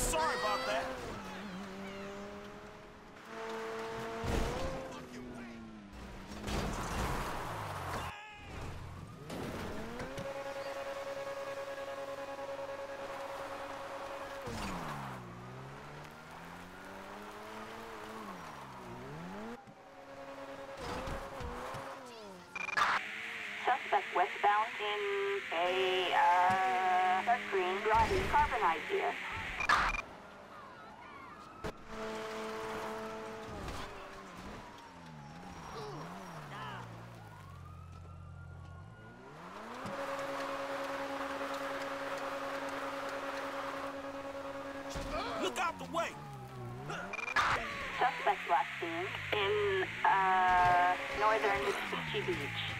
Sorry about that. Suspect westbound in a, dark green driving carbonite here. Look out the way! Suspect last seen in, northern Mitsubishi Beach.